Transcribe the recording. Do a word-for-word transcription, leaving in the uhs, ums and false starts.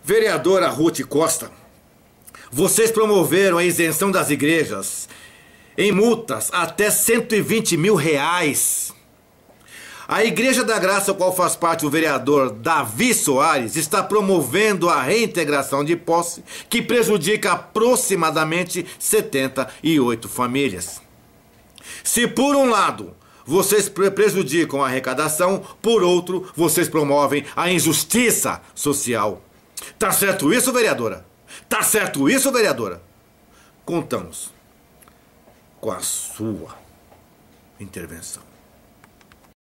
Vereadora Ruth Costa, vocês promoveram a isenção das igrejas em multas até cento e vinte mil reais. A Igreja da Graça, qual faz parte o vereador Davi Soares, está promovendo a reintegração de posse que prejudica aproximadamente setenta e oito famílias. Se por um lado vocês prejudicam a arrecadação, por outro vocês promovem a injustiça social. Tá certo isso, vereadora? Tá certo isso, vereadora? Contamos com a sua intervenção.